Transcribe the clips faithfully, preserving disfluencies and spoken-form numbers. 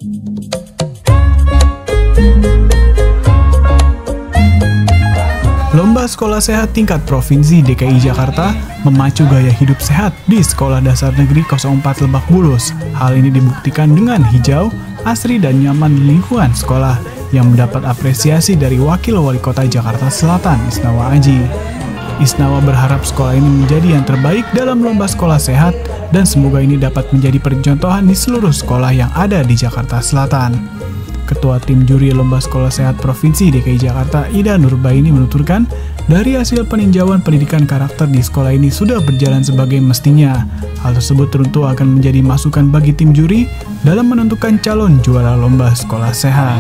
Lomba Sekolah Sehat tingkat Provinsi D K I Jakarta memacu gaya hidup sehat di Sekolah Dasar Negeri nol empat Lebak Bulus. Hal ini dibuktikan dengan hijau, asri dan nyaman di lingkungan sekolah yang mendapat apresiasi dari Wakil Wali Kota Jakarta Selatan, Isnawa Aji. Isnawa berharap sekolah ini menjadi yang terbaik dalam Lomba Sekolah Sehat dan semoga ini dapat menjadi percontohan di seluruh sekolah yang ada di Jakarta Selatan. Ketua Tim Juri Lomba Sekolah Sehat Provinsi D K I Jakarta, Ida Nurbaini menuturkan, dari hasil peninjauan pendidikan karakter di sekolah ini sudah berjalan sebagai mestinya. Hal tersebut tentu akan menjadi masukan bagi tim juri dalam menentukan calon juara Lomba Sekolah Sehat.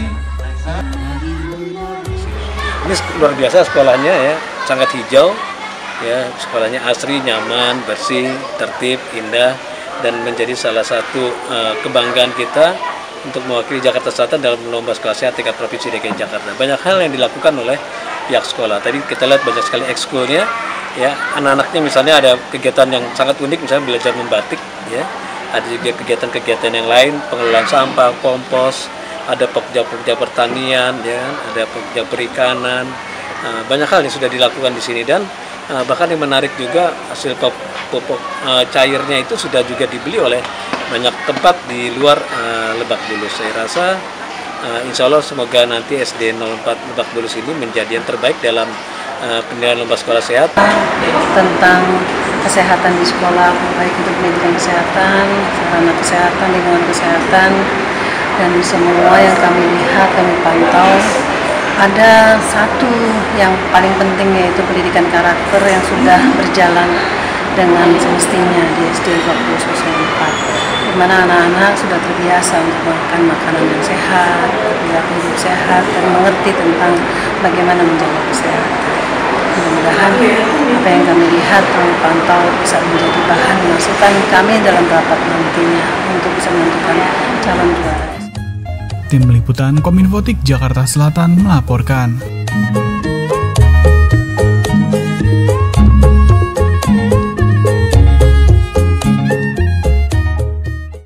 Ini luar biasa sekolahnya ya, sangat hijau, ya sekolahnya asri, nyaman, bersih, tertib, indah, dan menjadi salah satu uh, kebanggaan kita untuk mewakili Jakarta Selatan dalam Lomba Sekolah Sehat tingkat Provinsi D K I Jakarta. Banyak hal yang dilakukan oleh pihak sekolah. Tadi kita lihat banyak sekali ekskulnya, ya anak-anaknya misalnya ada kegiatan yang sangat unik, misalnya belajar membatik, ya ada juga kegiatan-kegiatan yang lain, pengelolaan sampah, kompos, ada pekerja-pekerja pertanian, ya ada pekerja perikanan. Uh, banyak hal yang sudah dilakukan di sini dan uh, bahkan yang menarik juga hasil pupuk uh, cairnya itu sudah juga dibeli oleh banyak tempat di luar uh, Lebak Bulus. Saya rasa uh, insya Allah semoga nanti S D nol empat Lebak Bulus ini menjadi yang terbaik dalam uh, penilaian Lomba Sekolah Sehat. Tentang kesehatan di sekolah, baik untuk pendidikan kesehatan, sarana kesehatan, lingkungan kesehatan, dan semua yang kami lihat, kami pantau, ada satu yang paling penting yaitu pendidikan karakter yang sudah berjalan dengan semestinya di S D Lebak Bulus nol empat, di mana anak-anak sudah terbiasa untuk makan makanan yang sehat, perilaku hidup sehat, dan mengerti tentang bagaimana menjaga kesehatan. Mudah-mudahan apa yang kami lihat, kami pantau bisa menjadi bahan masukan kami dalam rapat nantinya untuk bisa menentukan calon juara. Tim Liputan Kominfotik Jakarta Selatan melaporkan.